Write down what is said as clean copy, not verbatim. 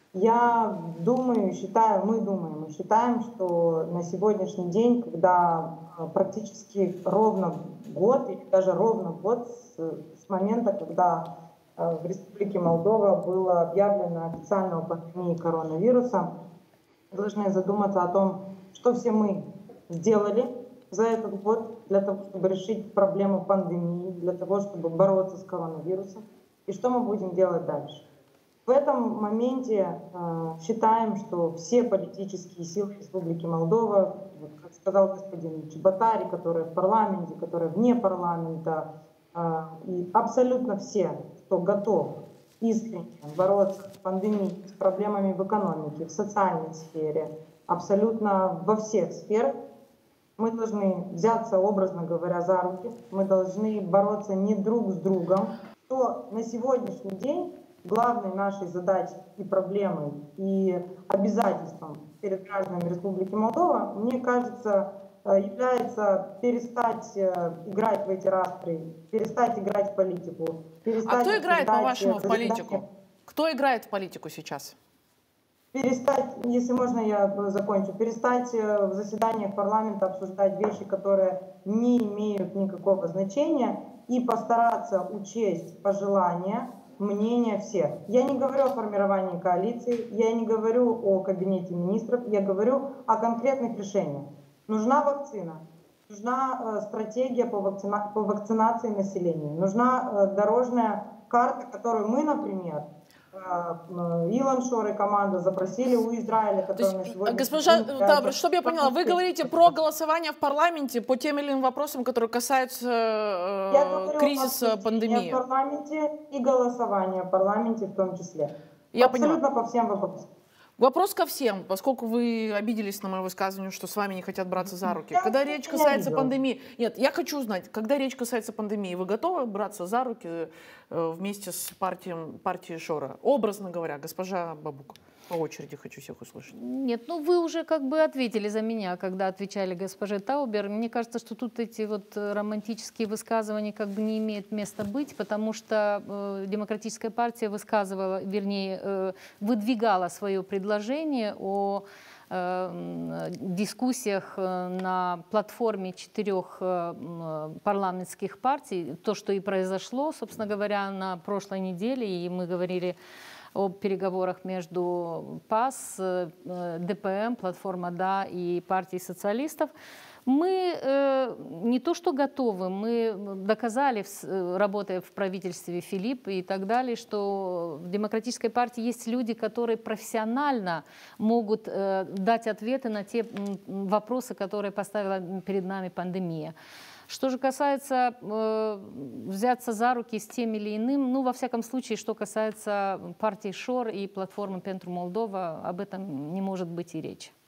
Я думаю, считаю, мы думаем и считаем, что на сегодняшний день, когда практически ровно год, или даже ровно год с момента, когда в Республике Молдова было объявлено официально о пандемии коронавируса, мы должны задуматься о том, что все мы сделали за этот год для того, чтобы решить проблему пандемии, для того, чтобы бороться с коронавирусом, и что мы будем делать дальше. В этом моменте считаем, что все политические силы Республики Молдова, вот, как сказал господин Чеботари, которые в парламенте, которые вне парламента, и абсолютно все, кто готов искренне бороться с пандемией, с проблемами в экономике, в социальной сфере, абсолютно во всех сферах, мы должны взяться, образно говоря, за руки, мы должны бороться не друг с другом, что на сегодняшний день главной нашей задачей и проблемой, и обязательством перед гражданами Республики Молдова, мне кажется, является перестать играть в эти распри, перестать играть в политику, А кто играет, по-вашему, в политику? Кто играет в политику сейчас? Перестать, если можно, я закончу, перестать в заседаниях парламента обсуждать вещи, которые не имеют никакого значения, и постараться учесть пожелания, мнения всех. Я не говорю о формировании коалиции, я не говорю о кабинете министров, я говорю о конкретных решениях. Нужна вакцина, нужна стратегия по вакцинации населения, нужна дорожная карта, которую мы, например, Илон Шор и команда запросили у Израиля, который на сегодня... Госпожа Тавриш, чтобы я поняла, вы говорите про голосование в парламенте по тем или иным вопросам, которые касаются кризиса пандемии? В парламенте и голосование в парламенте в том числе. Я абсолютно поняла. По всем вопросам. Вопрос ко всем, поскольку вы обиделись на мое высказывание, что с вами не хотят браться за руки. Когда речь касается пандемии... Нет, я хочу узнать, когда речь касается пандемии, вы готовы браться за руки вместе с партией Шора? Образно говоря, госпожа Бабук. По очереди хочу всех услышать. Нет, ну вы уже как бы ответили за меня, когда отвечали госпоже Таубер. Мне кажется, что тут эти вот романтические высказывания как бы не имеют места быть, потому что Демократическая партия высказывала, вернее, выдвигала свое предложение о дискуссиях на платформе 4 парламентских партий. То, что и произошло, собственно говоря, на прошлой неделе, и мы говорили об переговорах между ПАС, ДПМ, платформа «Да» и партией социалистов. Мы не то что готовы, мы доказали, работая в правительстве Филипп и так далее, что в Демократической партии есть люди, которые профессионально могут дать ответы на те вопросы, которые поставила перед нами пандемия. Что же касается взяться за руки с тем или иным, ну, во всяком случае, что касается партии Шор и платформы Пентру Молдова, об этом не может быть и речи.